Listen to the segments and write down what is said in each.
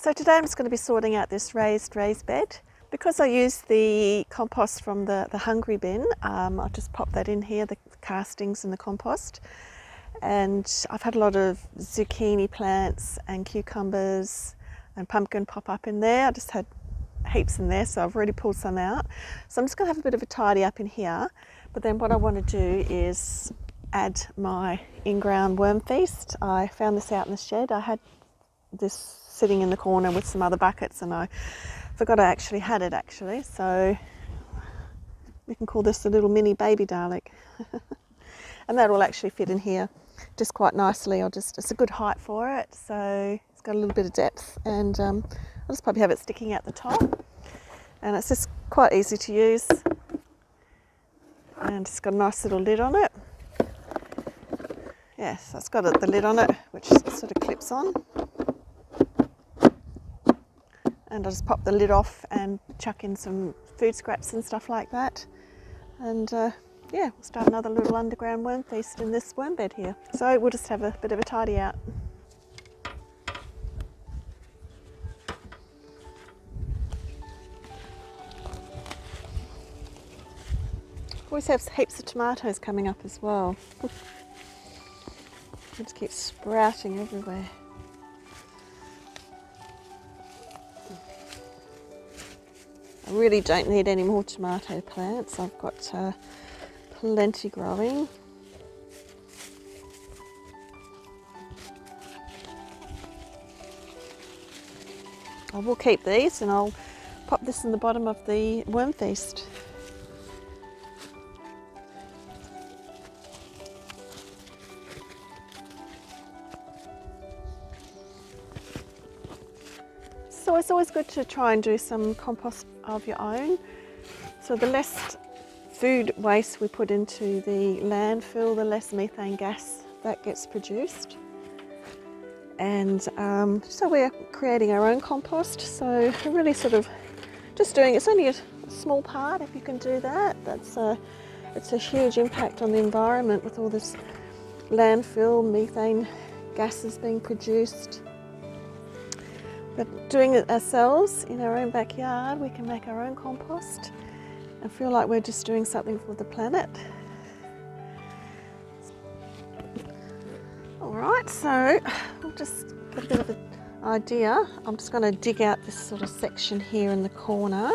So today I'm just going to be sorting out this raised bed. Because I use the compost from the hungry bin, I'll just pop that in here, the castings and the compost. And I've had a lot of zucchini plants and cucumbers and pumpkin pop up in there. I just had heaps in there, so I've already pulled some out. So I'm just going to have a bit of a tidy up in here. But then what I want to do is add my in-ground worm feast. I found this out in the shed. I had this sitting in the corner with some other buckets and I forgot I actually had it actually. So we can call this a little mini baby Dalek. And that will actually fit in here just quite nicely. It's a good height for it, so it's got a little bit of depth, and I'll just probably have it sticking out the top. And it's just quite easy to use, and it's got a nice little lid on it. Yeah, so it's got the lid on it, which sort of clips on. And I'll just pop the lid off and chuck in some food scraps and stuff like that. And yeah, we'll start another little underground worm feast in this worm bed here. So we'll just have a bit of a tidy out. Always have heaps of tomatoes coming up as well. They just keep sprouting everywhere. I really don't need any more tomato plants. I've got plenty growing. I will keep these and I'll pop this in the bottom of the worm feast. So it's always good to try and do some compost of your own. So the less food waste we put into the landfill, the less methane gas that gets produced. And so we're creating our own compost. So we're really sort of just doing, it's only a small part. If you can do that, it's a huge impact on the environment with all this landfill methane gases being produced. But doing it ourselves in our own backyard, we can make our own compost and feel like we're just doing something for the planet. Alright, so we'll just get a bit of an idea. I'm just going to dig out this sort of section here in the corner.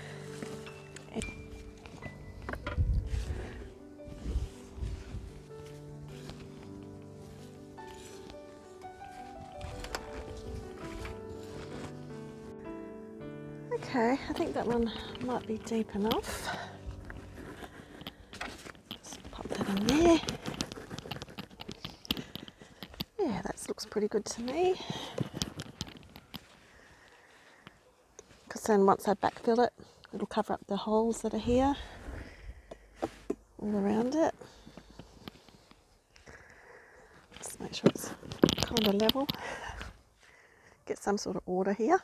Okay, I think that one might be deep enough. Just pop that in there. Yeah, that looks pretty good to me. Because then once I backfill it, it'll cover up the holes that are here, all around it. Just make sure it's kind of level. Get some sort of order here.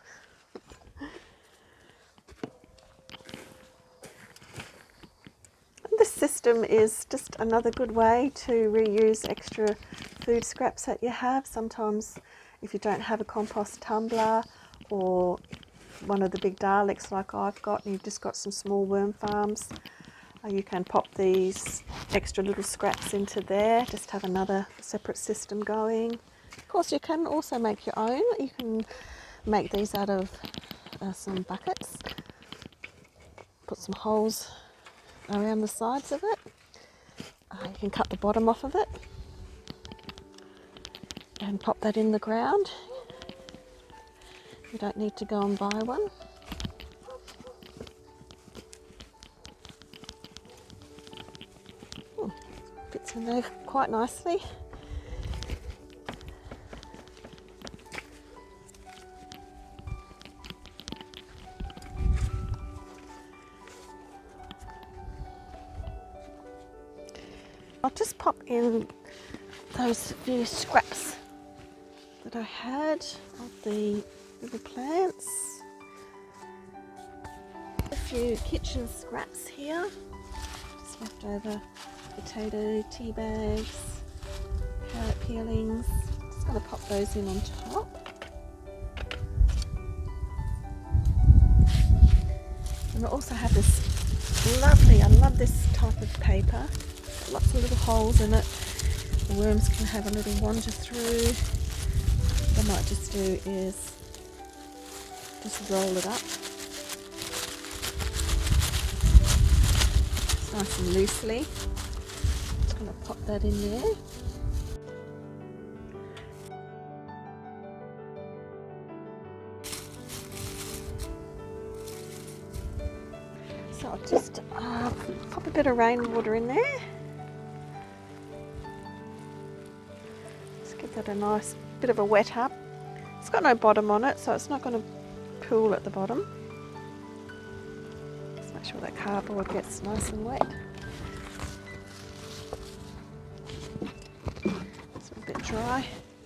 This system is just another good way to reuse extra food scraps that you have. Sometimes if you don't have a compost tumbler or one of the big Daleks like I've got, and you've just got some small worm farms, you can pop these extra little scraps into there, just have another separate system going. Of course you can also make your own. You can make these out of some buckets, put some holes around the sides of it. You can cut the bottom off of it and pop that in the ground. You don't need to go and buy one. Fits in there quite nicely. I'll just pop in those few scraps that I had of the little plants. A few kitchen scraps here, just leftover potato tea bags, carrot peelings. Just going to pop those in on top. And I also have this lovely, I love this type of paper, lots of little holes in it. The worms can have a little wander through. What I might just do is just roll it up. It's nice and loosely. Just going to pop that in there. So I'll just pop a bit of rainwater in there. Just give that a nice bit of a wet up. It's got no bottom on it, so it's not going to pool at the bottom. Just make sure that cardboard gets nice and wet. It's a bit dry.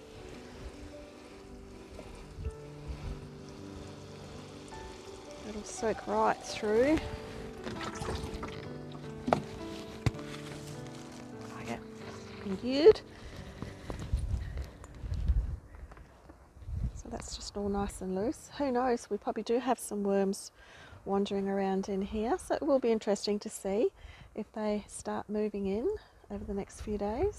It'll soak right through. Good. So that's just all nice and loose. Who knows, we probably do have some worms wandering around in here, so it will be interesting to see if they start moving in over the next few days.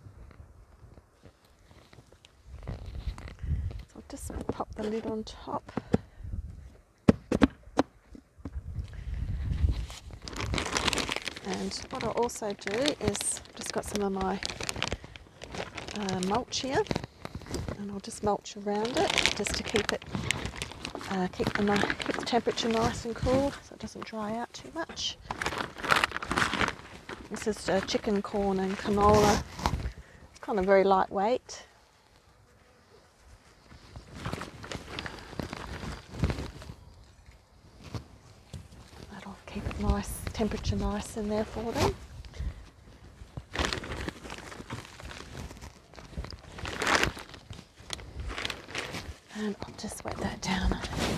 So I'll just pop the lid on top. And what I'll also do is just got some of my mulch here, and I'll just mulch around it just to keep it keep the temperature nice and cool, so it doesn't dry out too much. This is chicken, corn and canola. It's kind of very lightweight. That'll keep it nice, temperature nice in there for them. And I'll just wet that down.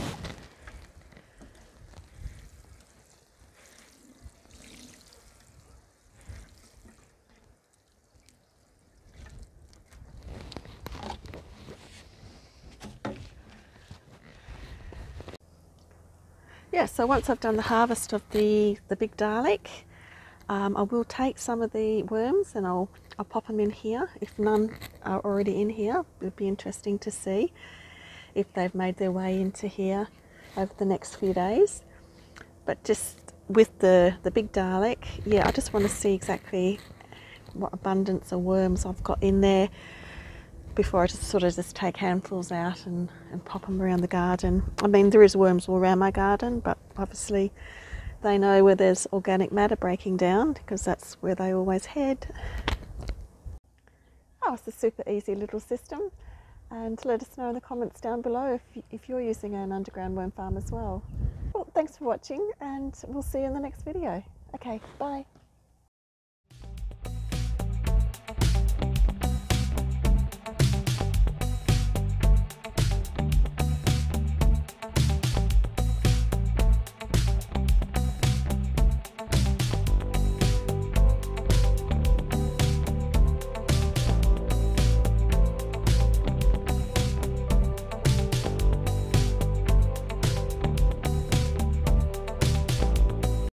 Yeah, so once I've done the harvest of the big garlic, I will take some of the worms and I'll pop them in here. If none are already in here, it would be interesting to see if they've made their way into here over the next few days. But just with the big garlic, yeah, I just want to see exactly what abundance of worms I've got in there before I just take handfuls out and pop them around the garden. I mean, there is worms all around my garden, but obviously they know where there's organic matter breaking down because that's where they always head. Oh, it's a super easy little system. And let us know in the comments down below if you're using an underground worm farm as well. Well, thanks for watching, and we'll see you in the next video. Okay, bye.